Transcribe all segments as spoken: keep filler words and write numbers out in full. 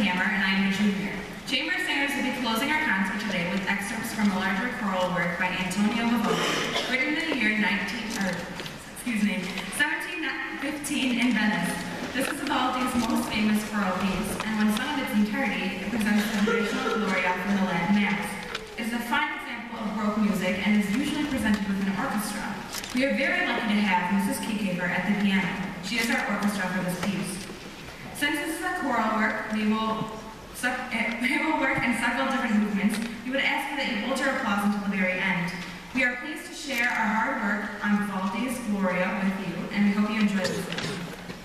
Hammer, and I'm a junior. Chamber singers will be closing our concert today with excerpts from a larger choral work by Antonio Vivaldi, written in the year nineteen, or, excuse me, seventeen fifteen in Venice. This is Vivaldi's most famous choral piece, and when sung in its entirety, it presents the traditional Gloria from the Latin Mass. It is a fine example of Baroque music and is usually presented with an orchestra. We are very lucky to have Missus Kickaver at the piano. She is our orchestra for this piece. Since this is a choral work, we will, we will work in several different movements. We would ask you that you hold your applause until the very end. We are pleased to share our hard work on Vivaldi's Gloria with you, and we hope you enjoy this video.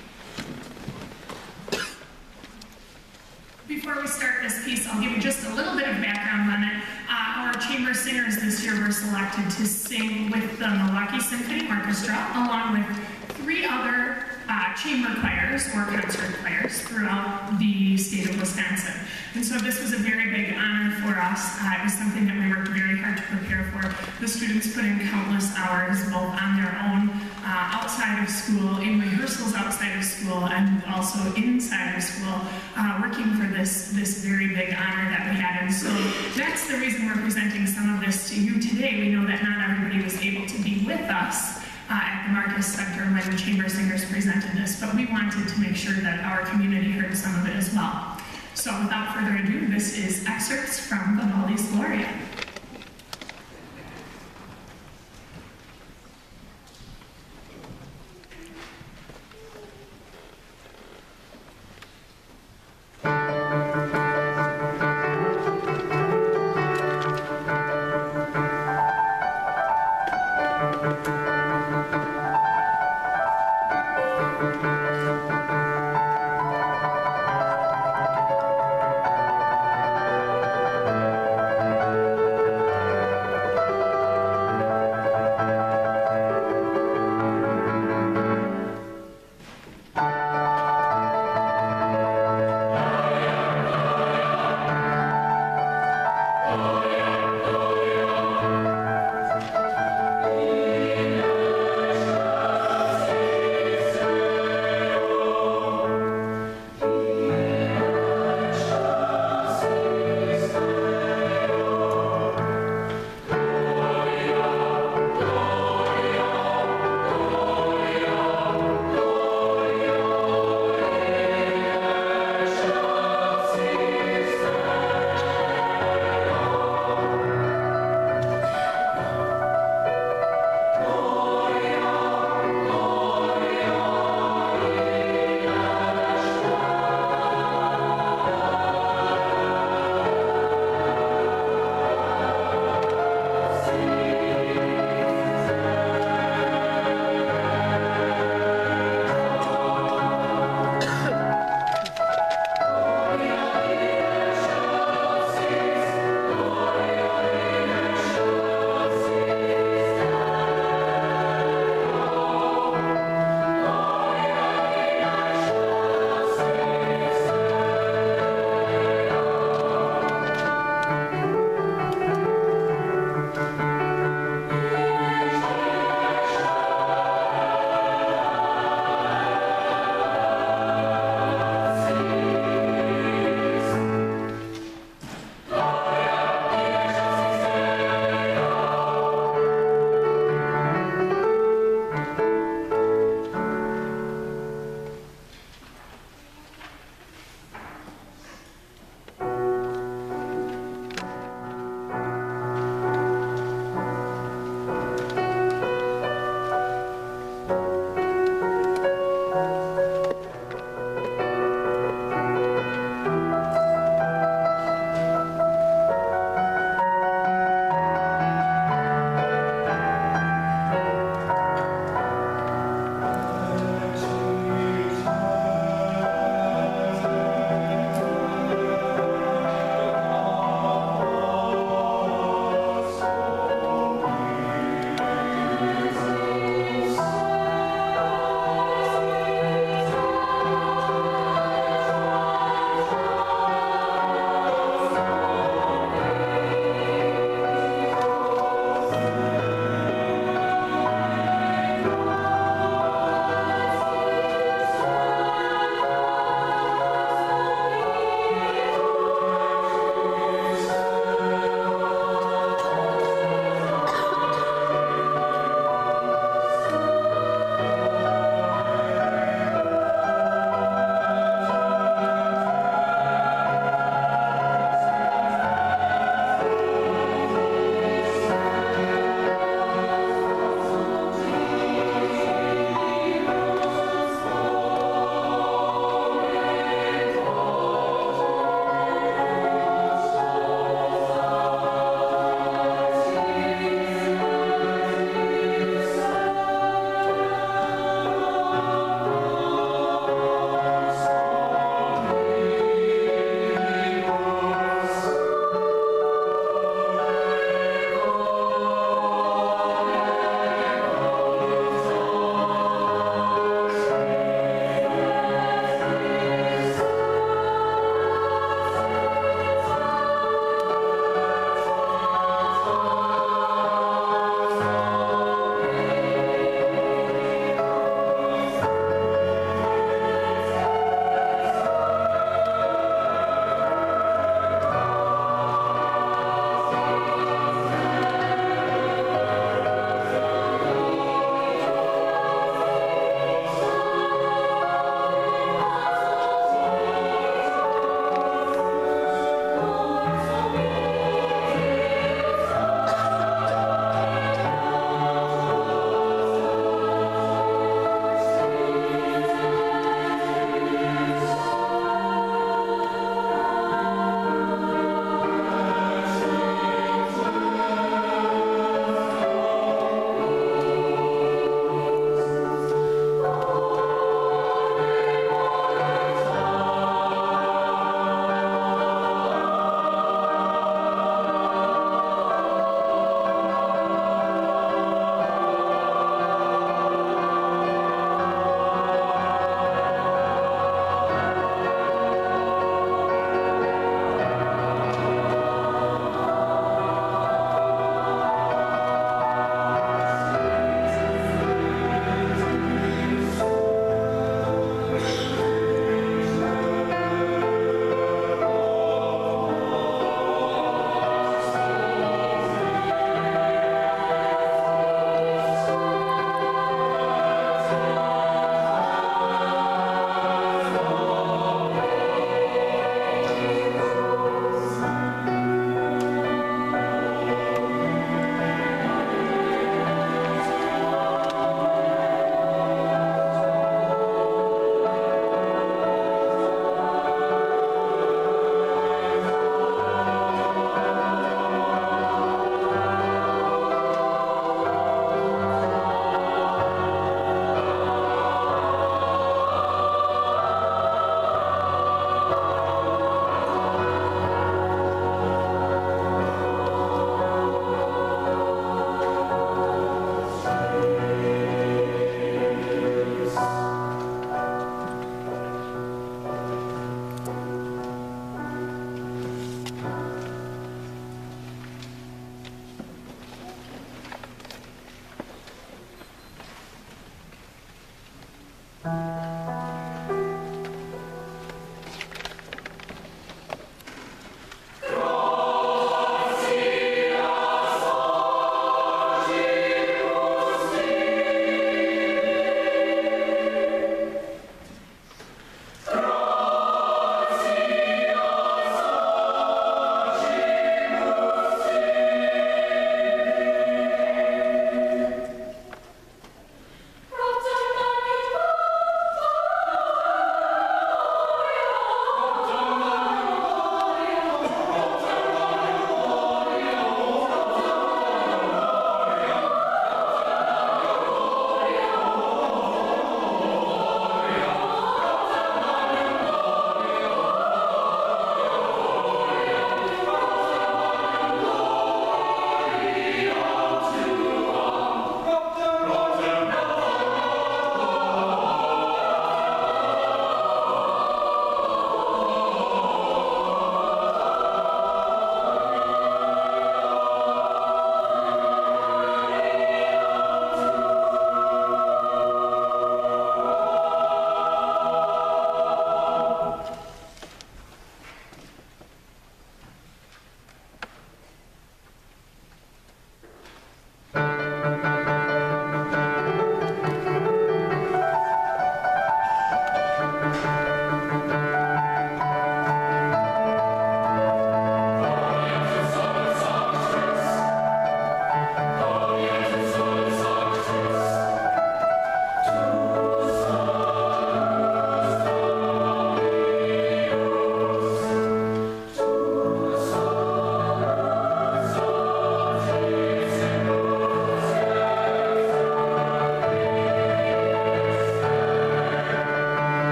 Before we start this piece, I'll give you just a little bit of background on it. Uh, our chamber singers this year were selected to sing with the Milwaukee Symphony Orchestra, along with three other uh, chamber choirs or concert choirs throughout the state of Wisconsin. And so this was a very big honor for us. Uh, it was something that we worked very hard to prepare for. The students put in countless hours, both on their own, uh, outside of school, in rehearsals outside of school, and also inside of school, uh, working for this, this very big honor that we had. And so that's the reason we're presenting some of this to you today. We know that not everybody was able to be with us Uh, at the Marcus Center when the chamber singers presented this, but we wanted to make sure that our community heard some of it as well. So without further ado, this is excerpts from Vivaldi's Gloria. Thank you.